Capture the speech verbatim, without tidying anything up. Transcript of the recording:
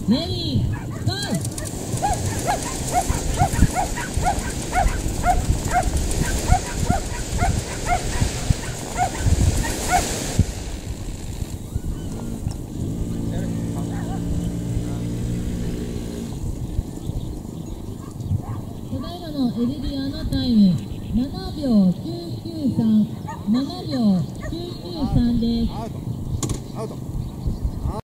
レディーゴー。ただいまのエルディアのタイムななびょうきゅうきゅうさん、ななびょうきゅうきゅうさんです。 アウト。アウト。